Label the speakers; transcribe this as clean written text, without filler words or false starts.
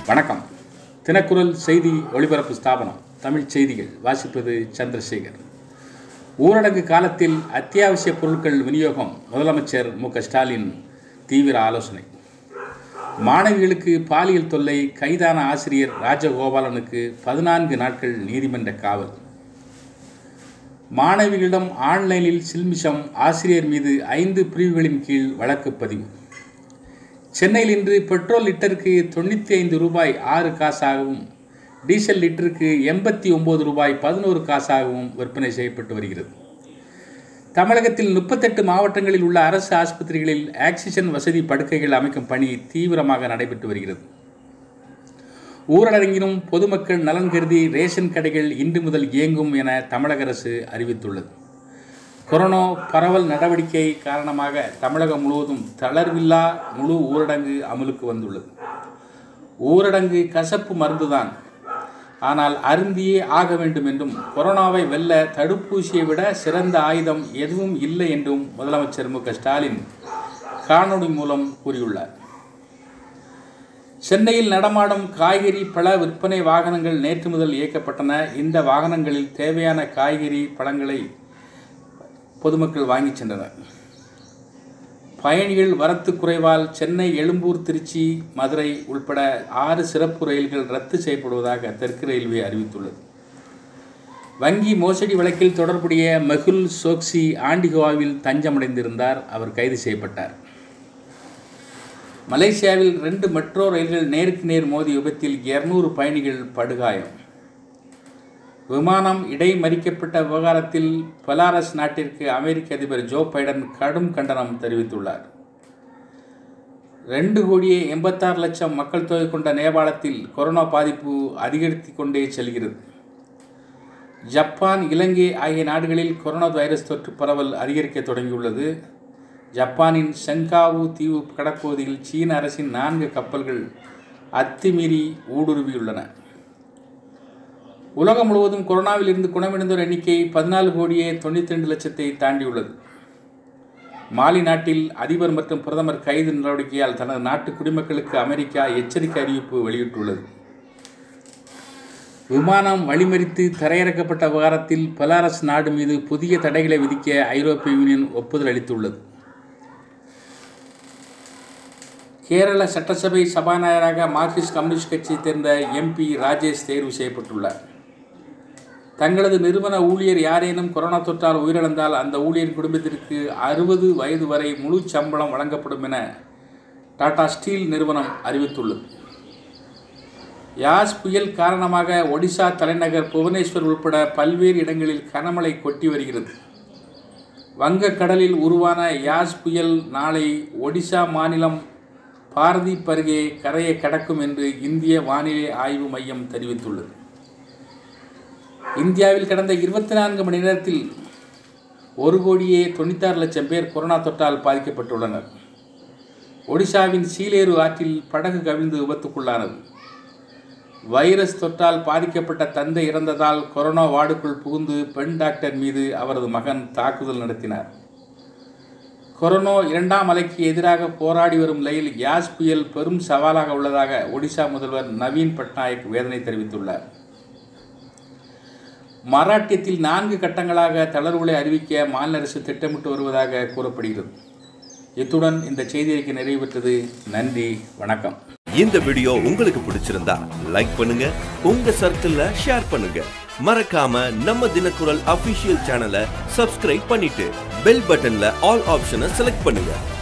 Speaker 1: வணக்கம். தினக்குரல் செய்தி ஒளிபரப்பு ஸ்தாபனம் தமிழ்ச் செய்திகள் வாசிப்பது சந்திரசேகர். ஊரடங்கு காலத்தில் அத்தியாவசிய பொருட்கள் விநியோகம் முதலமைச்சர் மு.க.ஸ்டாலின் தீவிர ஆலோசனை. மாணவிகளுக்கு பாலியல் தொல்லை, கைதான ஆசிரியர் ராஜகோபாலனுக்கு 14 நாட்கள் நீதிமன்ற காவல். மாணவிகளிடம் ஆன்லைனில் சில்மிஷம், ஆசிரியர் மீது 5 பிரிவுகளின் கீழ் வழக்கு பதிவு. சென்னையில் இன்று பெட்ரோல் லிட்டருக்கு 95 ரூபாய் 6 காசாகவும், டீசல் லிட்டருக்கு 89 ரூபாய் 11 காசாகவும் விற்பனை செய்யப்பட்டு வருகிறது. தமிழகத்தில் 38 மாவட்டங்களில் உள்ள அரசு ஆஸ்பத்திரிகளில் ஆக்சிஜன் வசதி படுக்கைகள் அமைக்கும் பணி தீவிரமாக நடைபெற்று வருகிறது. ஊரடங்கிலும் பொதுமக்கள் நலன் கருதி ரேஷன் கடைகள் இன்று முதல் இயங்கும் என தமிழக அரசு அறிவித்துள்ளது. கொரோனா பரவல் நடவடிக்கை காரணமாக தமிழகம் முழுவதும் தளர்வில்லா முழு ஊரடங்கு அமலுக்கு வந்துள்ளது. ஊரடங்கு கசப்பு மருந்துதான், ஆனால் அருந்தியே ஆக வேண்டும் என்றும், கொரோனாவை வெல்ல தடுப்பூசியை விட சிறந்த ஆயுதம் எதுவும் இல்லை என்றும் முதலமைச்சர் மு.க.ஸ்டாலின் காணொலி மூலம் கூறியுள்ளார். சென்னையில் நடமாடும் காய்கறி பழ விற்பனை வாகனங்கள் நேற்று முதல் இயக்கப்பட்டன. இந்த வாகனங்களில் தேவையான காய்கறி பழங்களை பொதுமக்கள் வாங்கி சென்றனர். பயணிகள் வரத்து குறைவால் சென்னை, எழும்பூர், திருச்சி, மதுரை உள்பட 6 சிறப்பு ரயில்கள் ரத்து செய்யப்படுவதாக தெற்கு ரயில்வே அறிவித்துள்ளது. வங்கி மோசடி வழக்கில் தொடர்புடைய மெகுல் சோக்சி ஆண்டிகுவாவில் தஞ்சமடைந்திருந்தார். அவர் கைது செய்யப்பட்டார். மலேசியாவில் 2 மெட்ரோ ரயில்கள் நேருக்கு நேர் மோதிய விபத்தில் 200 பயணிகள் படுகாயம். விமானம் இடைமறிக்கப்பட்ட விவகாரத்தில் பெலாரஸ் நாட்டிற்கு அமெரிக்க அதிபர் ஜோ பைடன் கடும் கண்டனம் தெரிவித்துள்ளார். 2,86,00,000 மக்கள் தொகை கொண்ட நேபாளத்தில் கொரோனா பாதிப்பு அதிகரித்து கொண்டே செல்கிறது. ஜப்பான், இலங்கை ஆகிய நாடுகளில் கொரோனா வைரஸ் தொற்று பரவல் அதிகரிக்க தொடங்கியுள்ளது. ஜப்பானின் செங்காவு தீவு கடற்பகுதியில் சீன அரசின் 4 கப்பல்கள் அத்துமீறி ஊடுருவியுள்ளன. உலகம் முழுவதும் கொரோனாவில் இருந்து குணமடைந்தோர் எண்ணிக்கை 14,92,00,000 தாண்டியுள்ளது. மாலி நாட்டில் அதிபர் மற்றும் பிரதமர் கைது நடவடிக்கையால் தனது நாட்டு குடிமக்களுக்கு அமெரிக்கா எச்சரிக்கை அறிவிப்பு வெளியிட்டுள்ளது. விமானம் வழிமறித்து தரையிறக்கப்பட்ட விவகாரத்தில் பெலாரஸ் நாடு மீது புதிய தடைகளை விதிக்க ஐரோப்பிய யூனியன் ஒப்புதல் அளித்துள்ளது. கேரள சட்டசபை சபாநாயகராக மார்க்சிஸ்ட் கம்யூனிஸ்ட் கட்சியைச் சேர்ந்த எம்பி ராஜேஷ் தேர்வு செய்யப்பட்டுள்ளார். தங்களது நிறுவன ஊழியர் யாரேனும் கொரோனா தொற்றால் உயிரிழந்தால் அந்த ஊழியர் குடும்பத்திற்கு 60 வயது வரை முழு சம்பளம் வழங்கப்படும் என டாடா ஸ்டீல் நிறுவனம் அறிவித்துள்ளது. யாஸ் புயல் காரணமாக ஒடிசா தலைநகர் புவனேஸ்வர் உட்பட பல்வேறு இடங்களில் கனமழை கொட்டி வருகிறது. வங்கக்கடலில் உருவான யாஸ் புயல் நாளை ஒடிசா மாநிலம் பாரதீப் அருகே கரையை கடக்கும் என்று இந்திய வானிலை ஆய்வு மையம் தெரிவித்துள்ளது. இந்தியாவில் கடந்த 24 மணி நேரத்தில் 1,96,00,000 பேர் கொரோனா தொற்றால் பாதிக்கப்பட்டுள்ளனர். ஒடிசாவின் சீலேரு ஆற்றில் படகு கவிழ்ந்து விபத்துக்குள்ளானது. வைரஸ் தொற்றால் பாதிக்கப்பட்ட தந்தை இறந்ததால் கொரோனா வார்டுக்குள் புகுந்து பெண் டாக்டர் மீது அவரது மகன் தாக்குதல் நடத்தினார். கொரோனா 2ஆம் அலைக்கு எதிராக போராடி வரும் நிலையில் யாஸ் புயல் பெரும் சவாலாக உள்ளதாக ஒடிசா முதல்வர் நவீன் பட்நாயக் வேதனை தெரிவித்துள்ளார். மராட்டியத்தில் 4 கட்டங்களாக தளர்வுகளை அறிவிக்க மாநில அரசு திட்டமிட்டு வருவதாக கூறப்படுகிறது. இத்துடன் இந்த செய்தி அறிக்கை நிறைவு பெற்றது. நன்றி, வணக்கம்.
Speaker 2: இந்த வீடியோ உங்களுக்கு பிடிச்சிருந்தா லைக் பண்ணுங்க, உங்க சர்க்கிள்ல ஷேர் பண்ணுங்க. மறக்காம நம்ம தினக்குரல் அபிஷியல் சேனலை சப்ஸ்கிரைப் பண்ணிட்டு பெல் பட்டன்ல ஆல் ஆப்ஷனை செலக்ட் பண்ணுங்க.